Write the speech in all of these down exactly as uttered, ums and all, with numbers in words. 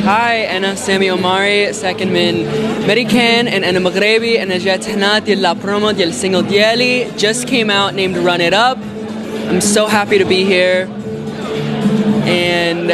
هاي أنا سامي عمري ساكن من أمريكان and أنا مغربي. أنا جات هنا ديال لا برومو ديال السينجل ديالي just came out named Run It Up. I'm so happy to be here and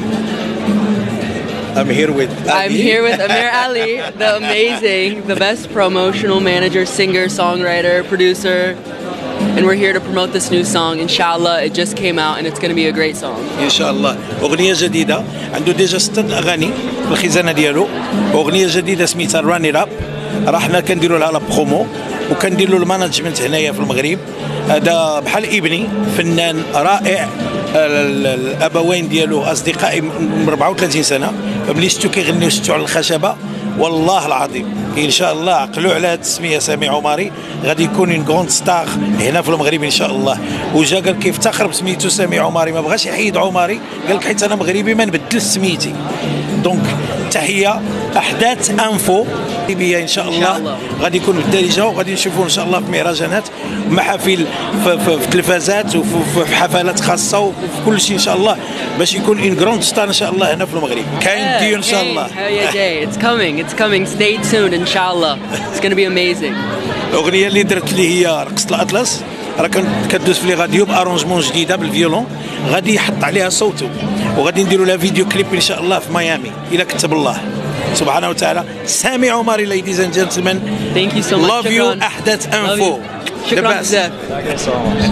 I'm here with Ali. I'm here with Amir Ali, the amazing, the best promotional manager, singer, songwriter, producer. And we're here to promote this new song. Inshallah, it just came out and it's going to be a great song. إن شاء الله أغنية جديدة عنده ديجا ستة أغاني في الخزانة ديالو. أغنية جديدة سميتها ران إت أب. راحنا كنديروا لها لا برومو وكنديروا المانجمنت هنايا في المغرب. هذا بحال ابني فنان رائع. الأبوين ديالو أصدقائي من أربعة وثلاثين سنة. ملي شفتو كيغنيو شفتو على الخشبة والله العظيم ان شاء الله عقلوا على هذه التسميه سامي عمري غادي يكون اون كروند ستار هنا في المغرب ان شاء الله. وجا قال كيفتخر بسميتو سامي عمري ما بغاش يحيد عمري قال لك حيت انا مغربي ما نبدل سميتي. دونك تحيه احداث انفو بيا ان شاء الله غادي يكون بالدارجه وغادي نشوفوه ان شاء الله في مهرجانات ومحافل في, في, في تلفازات وفي حفلات خاصه وفي كل شيء ان شاء الله باش يكون ان كروند ستار ان شاء الله هنا في المغرب. كاين ديو ان شاء الله. It's coming, it's coming. Stay tuned, inshallah. It's gonna be amazing. الأغنية اللي درت اللي هي رقصة الأطلس راه كدوز في لي راديو بأرونجمون جديدة بالفيولون غادي يحط عليها صوته وغادي نديروا لها فيديو كليب إن شاء الله في ميامي إلا كتب الله سبحانه وتعالى. سامي عمري ladies and gentlemen. Thank you so much. Love you أحداث أنفو. شكرا بزاف.